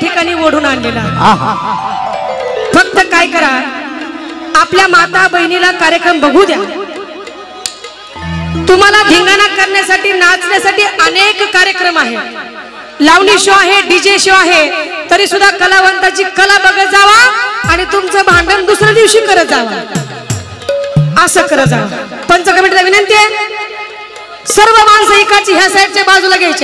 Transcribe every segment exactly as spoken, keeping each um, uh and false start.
ठिकाणी ओढून आणलेला. फक्त काय करा, आपल्या माता बहिणीला कार्यक्रम बघू द्या. तुम्हाला धिंगाणा करण्यासाठी नाचण्यासाठी अनेक कार्यक्रम आहे. लावणी शो आहे, डीजे शो आहे, तरी सुद्धा कलावंताची कला बघत जावा आणि तुमचं भांडण दुसऱ्या दिवशी करत जावा. असं करत जावा. पंच कमिटीला विनंती आहे, सर्व माणसं एकाची ह्या साईडच्या बाजूला घ्यायचे.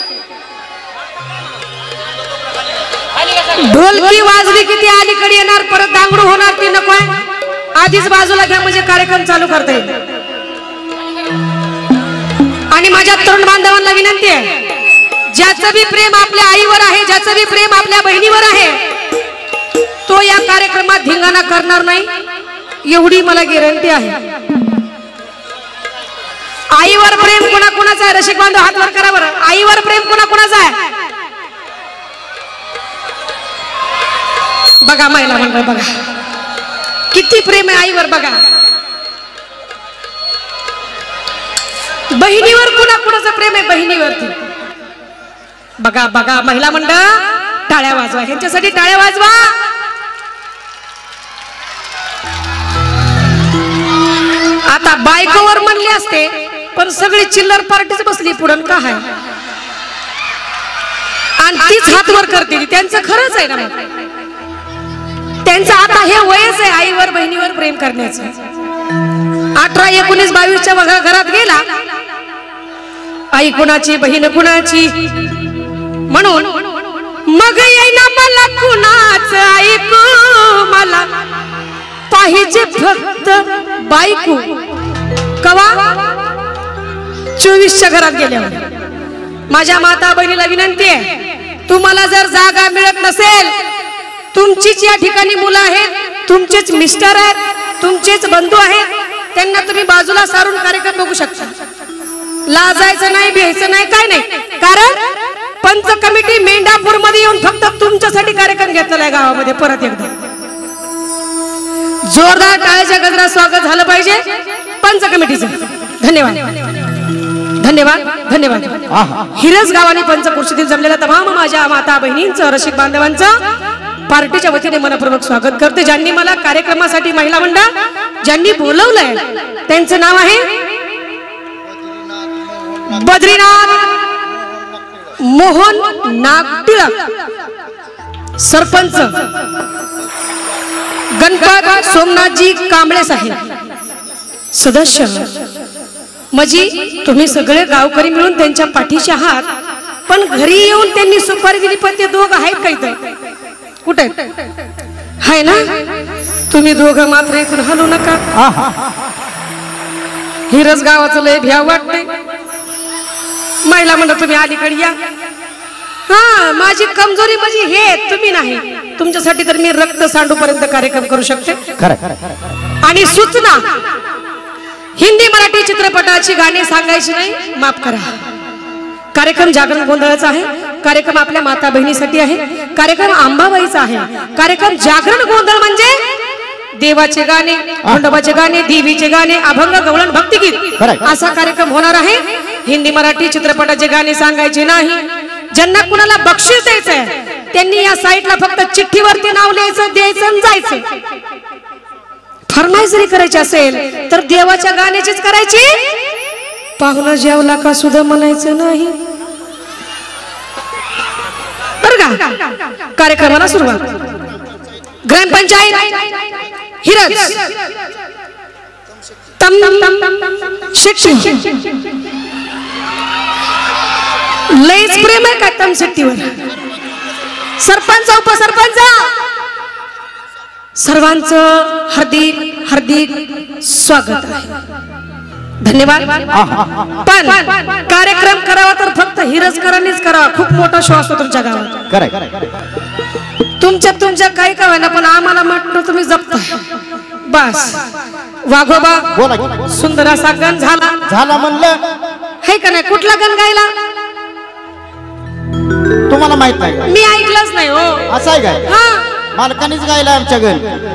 ढोलकी वाजली की ती अलीकडे येणार, परत दांगडू होणार, ती नको आहे. आधीच बाजूला घ्या म्हणजे कार्यक्रम चालू करता येईल. आणि माझ्या तरुण बांधवांना विनंती आहे, ज्याचं बी प्रेम आपल्या आईवर आहे, ज्याचं बी प्रेम आपल्या बहिणीवर आहे, तो या कार्यक्रमात धिंगाणा करणार नाही, एवढी मला गॅरंटी आहे. आईवर प्रेम कोणा कोणाचा आहे? रसिक बांधव हात वर करा बरं. आईवर प्रेम कोणा कोणाचा आहे? बघा महिला मंडळ, बघा किती प्रेम आहे आईवर. बघा बहिणीवर कोणा कोणाचं प्रेम आहे? बहिणीवरती. बघा बघा महिला मंडळ, टाळ्या वाजवा, ह्यांच्यासाठी टाळ्या वाजवा. आता बायकोवर म्हणले असते, पण सगळी चिल्लर पार्टीच बसली पुढं का आहे, आणि तीच हात वर करते. त्यांचं खरंच आहे ना, त्यांचं आता हे वयच आहे आईवर बहिणीवर प्रेम करण्याचं. अठरा एकोणीस बावीसच्या बघा घरात गेला, आई कुणाची बहीण कुणाची, म्हणून मग येईना मला कुणाच ऐकू, मला पाहिजे फक्त बायको. कवा? चोवीसच्या घरात गेल्यावर. माझ्या माता बहिणीला विनंती आहे, तुम्हाला जर जागा मिळत नसेल, तुमचीच या ठिकाणी मुलं आहेत, तुमचेच मिस्टर आहेत, तुमचेच बंधू आहेत, त्यांना तुम्ही बाजूला सारून कार्यक्रम बघू शकता. लाजायचं नाही, भ्यायचं नाही, काय नाही. कारण पंच कमिटी मेंढापूर मध्ये येऊन फक्त तुमच्यासाठी कार्यक्रम घेतलेला आहे गावामध्ये. परत एकदा जोरदार टाळ्याच्या गजरात स्वागत झालं पाहिजे पंच कमिटीचं. धन्यवाद धन्यवाद धन्यवाद. हिरज गावाने पंचकृषीतील जमलेल्या तमाम माझ्या माता बहिणींचं, रसिक बांधवांचं पार्टीच्या वतीने मनपूर्वक स्वागत करते. ज्यांनी मला कार्यक्रमासाठी महिला मंडळ ज्यांनी बोलवलंय त्यांचं नाव आहे बद्रीनाथ मोहन नागटिळक, सरपंच गणपत सोमनाथजी कांबळे साहेब, सदस्य मजी. तुम्ही सगळे गावकरी मिळून त्यांच्या पाठीशी आहात, पण घरी येऊन त्यांनी सुपारी दिली, पण ते दोघ आहेत काही तर कुठे आहे ना? तुम्ही दोघं मात्र इथून हलू नका. हिरज गावाचं लय भ्या वाटते. महिला मंडळ तुम्ही अलीकडे या. हा, माझी कमजोरी म्हणजे हे, तुम्ही नाही. तुमच्यासाठी तर मी रक्त सांडूपर्यंत कार्यक्रम करू शकते. आणि सूचना, हिंदी मराठी चित्रपटाची गाणी सांगायची नाही, माफ करा. कार्यक्रम जागरण गोंधळाचा आहे, कार्यक्रम आपल्या माता बहिणीसाठी आहे, कार्यक्रम अंबाबाईचा आहे. कार्यक्रम जागरण गोंधळ म्हणजे देवाचे गाणे, खंडोबाचे गाणे, देवीचे गाणे, अभंग, गवळण, भक्तिगीत असा कार्यक्रम होणार आहे. हिंदी मराठी चित्रपटाचे गाणे सांगायचे नाही. ज्यांना कुणाला बक्षीस द्यायचंय त्यांनी या साईटला फक्त चिठ्ठीवरती नाव लिहायचं, द्यायचं आणि जायचं. फरमाईश जरी करायची असेल तर देवाच्या गाण्याचीच करायची. पाहुणा जेवला का सुद्धा म्हणायचं नाही, बरं का? कार्यक्रमाला सुरुवात. ग्रामपंचायत हिरज तम शेट्टी, लयच प्रेम आहे का तम शेट्टीवर? सरपंच, उपसरपंच सर्वांचं हार्दिक हार्दिक स्वागत आहे. धन्यवाद. पण कार्यक्रम करावा तर फक्त हिरजकरांनीच करावा. खूप मोठा शो असतो तुमच्या गावात. तुमच्या तुमच्या काही का ना, पण आम्हाला म्हटलं तुम्ही जपता. बस वाघोबा सुंदर असा गण झाला झाला म्हणलं है का नाही? कुठला गण गायला तुम्हाला माहित नाही? मी ऐकलंच नाही हो. असं आहे काय? हा, मालकानीच गायला आमच्या गण.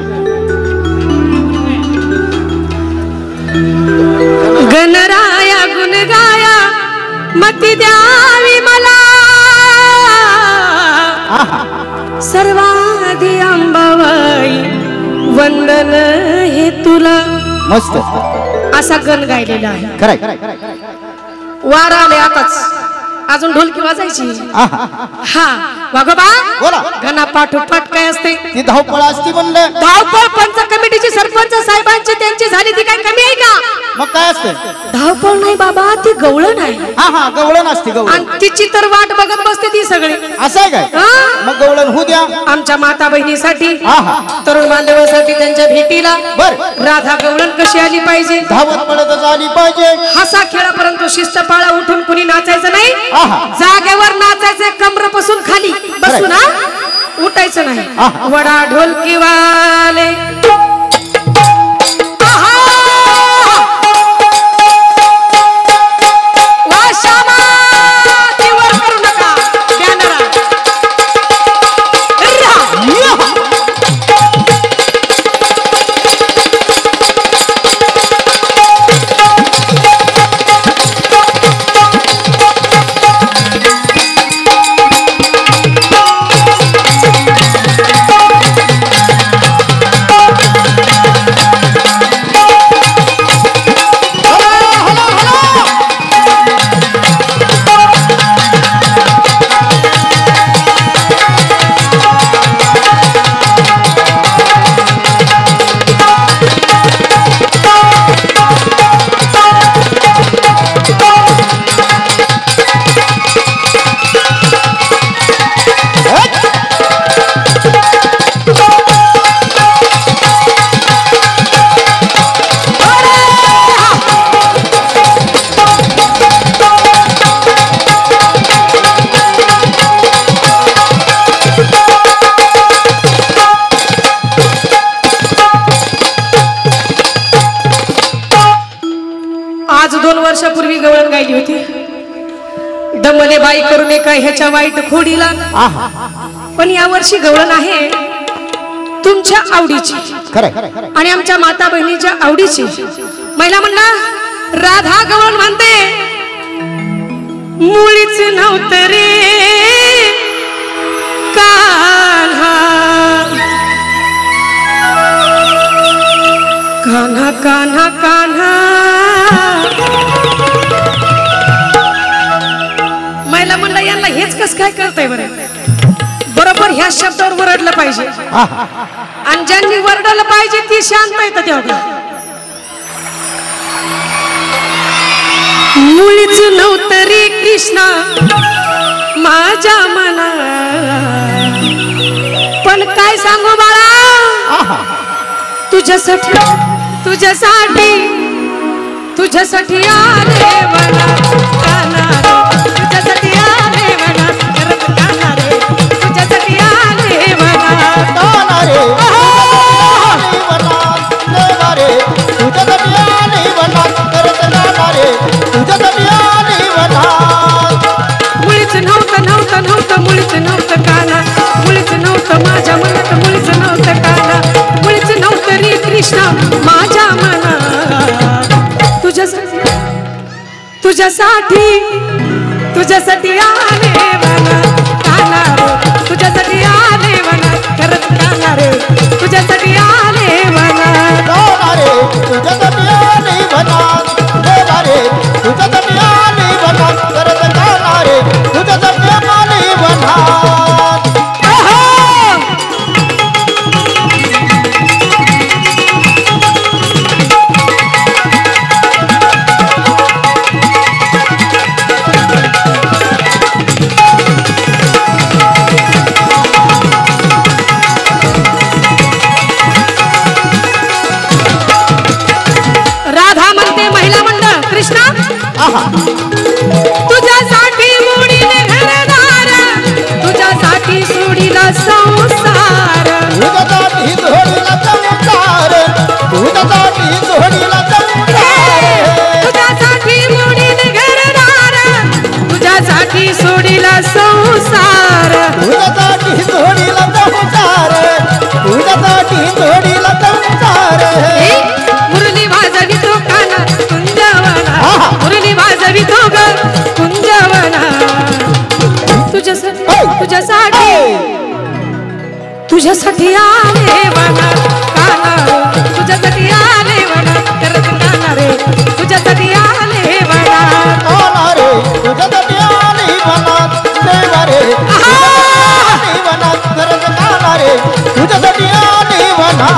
गणराया गुण गाया मती द्यावी मला, सर्वाधी अंबाबाई वंदन हे तुला. मस्त असा गण गायलेला आहे. खरंय. वारा आले आताच, अजून ढोलकी वाजायची. हा वाघोबा बोला. गणा पाठोपाठ काय असते ती धावपळ असती म्हणलं. धावपळ पंच कमिटीची सरपंच साहेबांची त्यांची झाली ती काय कमी आहे का? मग काय असते? धावपळ नाही बाबा, ती गवळण आहे. हा हा गवळण असते गवळण. आणि तिची तर वाट बघत बसते ती सगळी. असं आहे काय? मग गवळण होऊ द्या. आमच्या माता बहिणीसाठी, हा हा तरुण बांधवासाठी त्यांच्या भेटीला बर राधा गवळण कशी आली पाहिजे, धावत पळतच आली पाहिजे. हसा खेळा परंतु शिस्त पाळा. उठून कुणी नाचायचं नाही, आहा. जागेवर नाचायचं. कमरपासून खाली बसून हा उठायचं नाही. आहा. वडा ढोलकी वाले दोन वर्षापूर्वी गवळण गायली होती. दमले बाई करू नये काय ह्याच्या वाईट खोडीला. पण या वर्षी गवळण आहे तुमच्या आवडीची आणि आमच्या माता बहिणीच्या आवडीची. महिला म्हणला राधा गवळण म्हणते मुळीच नव्हतं रे कान्हा कान्हा कान्हा कान्हा. महिला म्हणला यांना हेच कस काय करताय बरं. बरोबर ह्या शब्दावर वरडलं पाहिजे आणि ज्यांनी वरडलं पाहिजे ती शांत येतं तेवढं. मुळीच नव्हतं रे कृष्णा माझ्या मना. पण काय सांगू बाळा तुझ्यासाठी तुझ्यासाठी तुझ्यासाठी आले मला काना रे. तुझ्यासाठी आले मला करत काना रे. तुझ्यासाठी आले मला काना रे. तुझ्यासाठी आले मला करत काना रे. तुझ्यासाठी आले मला. मुळीच नव्हतं नव्हतं नव्हतं मुळीच नव्हतं काना. मुळीच नव्हतं माझ्या मनात मुळीच नव्हतं काना. मुळीच नव्हतं रे कृष्णा माझ्या मनात. तुझ्यासाठी तुझ्यासाठी तुझ्यासाठी आले मला काना रे. तुझ्यासाठी आले मला करत काना रे. तुझ्यासाठी आले मला काना रे. तुझ्यासाठी आले मला देवा रे. तुझ्यासाठी आले मला करत काना रे. तुझ्यासाठी आले मला. तुझ्यासाठी मोडीने घरदार. तुझ्यासाठी सोडीला संसार. तुझ्यासाठी जोडीला संसार. तुझ्यासाठी जोडीला संसार. तुझ्यासाठी मोडीने घरदार. तुझ्यासाठी सोडीला संसार. तुझ्यासाठी जोडीला संसार. तुझ्यासाठी जोडीला संसार. मुरली वाजवी तो काना कुंजवना. मुरली वाजवी तो ग कुंजवना. तुझ्यासाठी तुझ्यासाठी तुझ्यासाठी आले वनात काना रे तुझ्यासाठी आले वनात करत काना रे तुझ्यासाठी आले वनात काना रे तुझ्यासाठी आले वनात देवा रे तुझ्यासाठी आले वनात करत काना रे तुझ्यासाठी आले वनात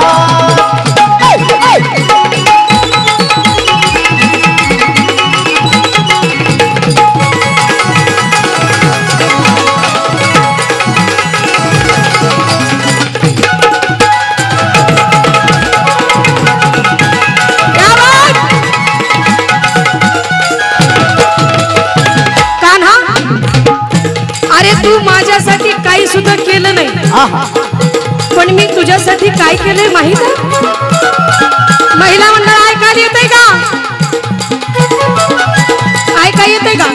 तू माझ्यासाठी काही सुद्धा केलं नाही पण मी तुझ्यासाठी काय केलंय माहित आहे महिला मंडळ ऐकायला येतंय का ऐका येतंय का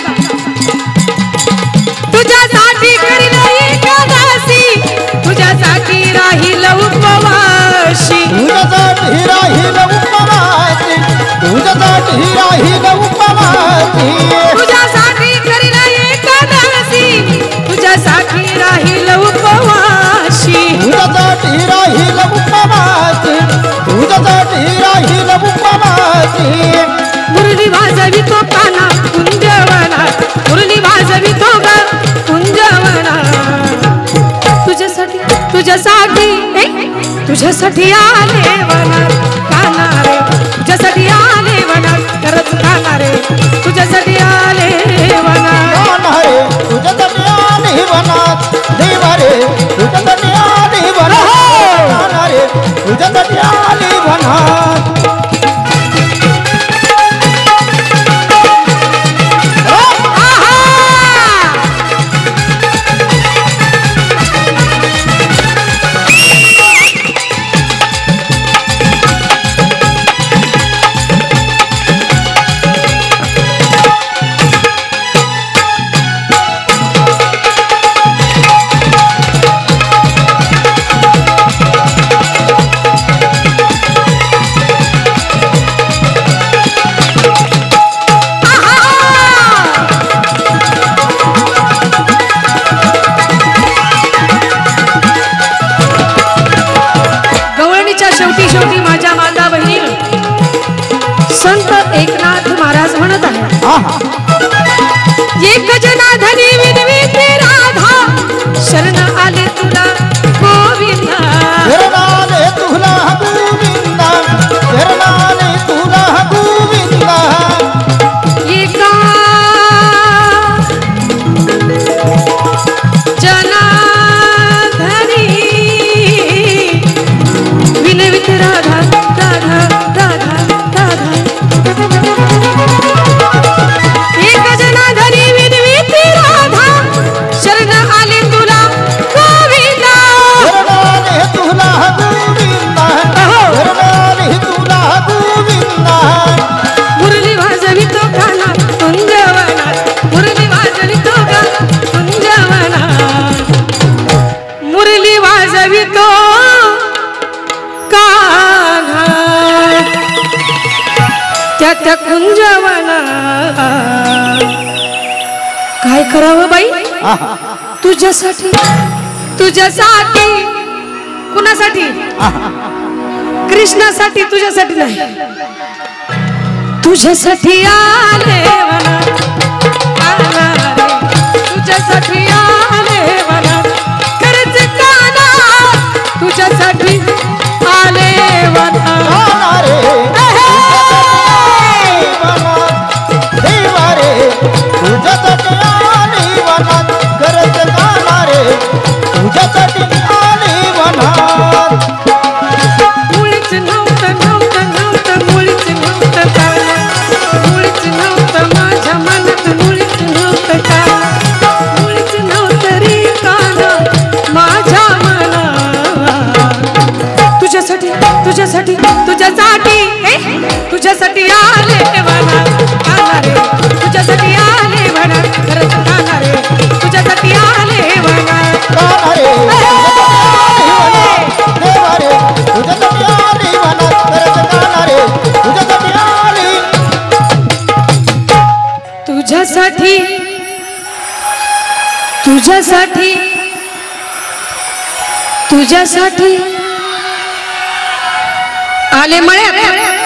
तुझ्यासाठी करील एकादशी तुझ्यासाठी राहील उपवासी तुझ्यासाठी राहील उपवासी तुझ्यासाठी राहील उपवासी तुझ्यासाठी करील एकादशी तुझ्यासाठी राहील उपवासी तुझ्यासाठी राहील उपवासी तुझ्यासाठी राहील उपवासी मुरली वाजवी तो काना कुंजवनात मुरली वाजवी तो गा कुंजवनात तुझ्यासाठी तुझ्यासाठी तुझ्यासाठी आले वनात काना रे तुझ्यासाठी आले वनात करत काना रे तुझ्यासाठी आले वनात काना रे तुझ्यासाठी आले वनात देवा रे तुझ्यासाठी आले वनात काना रे तुझ्यासाठी आले वनात शेवटी शेवटी माझ्या माता बहिणीनं संत एकनाथ महाराज म्हणत आहे एक जनाधनी विनविते राधा शरण आले तुला गोविंदा शरण आले तुला गोविंदा शरण आले तुला गोविंदा एका जनाधनी विनवित राधा राधा राधा राधा एक जनाधनी विनवित राधा शरण आले तुला गोविंदा शरण आले तुला गोविंदा शरण आले तुला गोविंदा मुरली वाजवी तो काना कुंजवनात मुरली वाजवी तो काना कुंजवनात मुरली वाजवी तो कान्हा त्या त्या कुंजवनात काय करावं बाई तुझ्यासाठी तुझ्यासाठी कुणासाठी कृष्णासाठी तुझ्यासाठी नाही तुझ्यासाठी आले वनात काना रे तुझ्यासाठी आले वनात खरंच काना तुझ्यासाठी आले वनात काना रे देवा रे तुझ्यासाठी आले वनात करत काना रे तुझ्यासाठी आले वनात मुळीच नव्हतं नव्हतं नव्हतं मुळीच नव्हतं काना मुळीच नव्हतं माझ्या मनात मुळीच नव्हतं काना मुळीच नव्हतं रे काना माझ्या मनात तुझ्यासाठी तुझ्यासाठी तुझ्यासाठी तुझ्यासाठी आले वनात काना रे तुझ्यासाठी आले वनात करत काना रे तुझ्यासाठी आले वनात काना रे देवा रे तुझ्यासाठी आले वनात करत काना रे तुझ्यासाठी आले तुझ्यासाठी तुझ्यासाठी तुझ्यासाठी आले मळ्यात